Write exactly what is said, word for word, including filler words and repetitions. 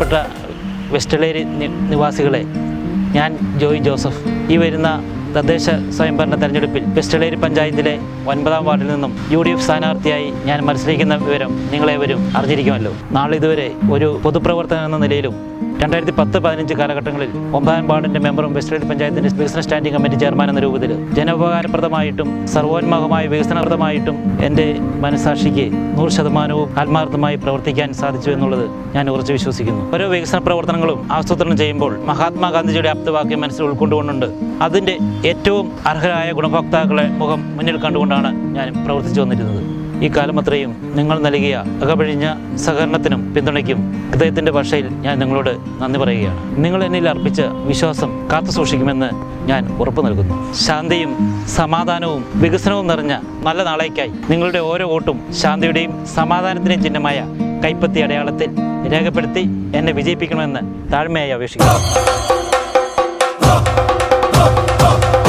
പ്രിയപ്പെട്ട വെസ്റ്റ് എലേരി നിവാസികളെ, ഞാൻ ജോയി ജോസഫ് ഈ വരുന്ന തദ്ദേശ സ്വയംഭരണ തെരഞ്ഞെടുപ്പിൽ വെസ്റ്റ് എലേരി പഞ്ചായത്തിലെ ഒൻപതാം വാർഡിൽ നിന്നും യു ഡി എഫ് സ്ഥാനാർത്ഥിയായി ഞാൻ മത്സരിക്കുന്ന വിവരം നിങ്ങളേവരും അറിഞ്ഞിരിക്കുമല്ലോ. നാളിതുവരെ ഒരു പൊതുപ്രവർത്തകൻ എന്ന നിലയിലും രണ്ടായിരത്തി പത്ത് പതിനഞ്ച് കാലഘട്ടങ്ങളിൽ ഒമ്പതാം വാർഡിൻ്റെ മെമ്പറും വെസ്റ്റ് എലേരി പഞ്ചായത്തിൻ്റെ വികസന സ്റ്റാൻഡിംഗ് കമ്മിറ്റി ചെയർമാൻ എന്ന രൂപത്തിൽ ജനോപകാരപ്രദമായിട്ടും സർവോന്മുഖമായ വികസനപ്രദമായിട്ടും എൻ്റെ മനസ്സാക്ഷിക്ക് നൂറ് ശതമാനവും ആത്മാർത്ഥമായി പ്രവർത്തിക്കാൻ സാധിച്ചു എന്നുള്ളത് ഞാൻ ഉറച്ചു വിശ്വസിക്കുന്നു. ഓരോ വികസന പ്രവർത്തനങ്ങളും ആസൂത്രണം ചെയ്യുമ്പോൾ മഹാത്മാഗാന്ധിജിയുടെ ആപ്തവാക്യം മനസ്സിൽ ഉൾക്കൊണ്ടുകൊണ്ടുണ്ട്. അതിൻ്റെ ഏറ്റവും അർഹരായ ഗുണഭോക്താക്കളെ മുഖം മുന്നിൽ കണ്ടുകൊണ്ടാണ് ഞാൻ പ്രവർത്തിച്ചു വന്നിരുന്നത്. ഈ കാലം അത്രയും നിങ്ങൾ നൽകിയ അകപഴിഞ്ഞ സഹകരണത്തിനും പിന്തുണയ്ക്കും ഹൃദയത്തിൻ്റെ ഭാഷയിൽ ഞാൻ നിങ്ങളോട് നന്ദി പറയുകയാണ്. നിങ്ങൾ എന്നിൽ അർപ്പിച്ച വിശ്വാസം കാത്തു സൂക്ഷിക്കുമെന്ന് ഞാൻ ഉറപ്പു നൽകുന്നു. ശാന്തിയും സമാധാനവും വികസനവും നിറഞ്ഞ നല്ല നാളേക്കായി നിങ്ങളുടെ ഓരോ വോട്ടും ശാന്തിയുടെയും സമാധാനത്തിൻ്റെയും ചിഹ്നമായ കൈപ്പത്തി അടയാളത്തിൽ രേഖപ്പെടുത്തി എന്നെ വിജയിപ്പിക്കണമെന്ന് താഴ്മയായി അപേക്ഷിക്കുന്നു.